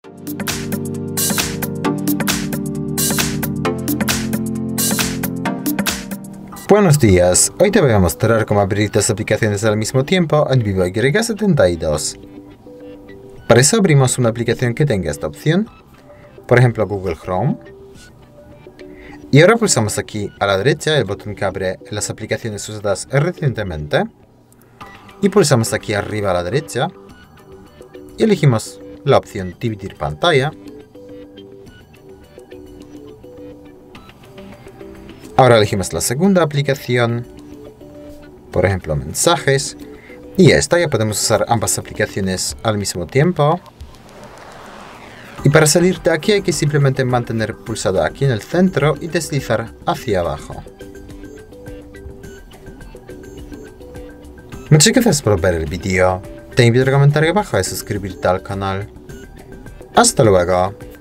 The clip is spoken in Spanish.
Buenos días, hoy te voy a mostrar cómo abrir dos aplicaciones al mismo tiempo en Vivo Y72. Para eso abrimos una aplicación que tenga esta opción, por ejemplo Google Chrome. Y ahora pulsamos aquí a la derecha el botón que abre las aplicaciones usadas recientemente. Y pulsamos aquí arriba a la derecha y elegimos la opción Dividir pantalla. Ahora elegimos la segunda aplicación, por ejemplo Mensajes, y ya está, ya podemos usar ambas aplicaciones al mismo tiempo. Y para salir de aquí hay que simplemente mantener pulsado aquí en el centro y deslizar hacia abajo. Muchas gracias por ver el vídeo. Te invito a comentar abajo y suscribirte al canal. Hasta luego.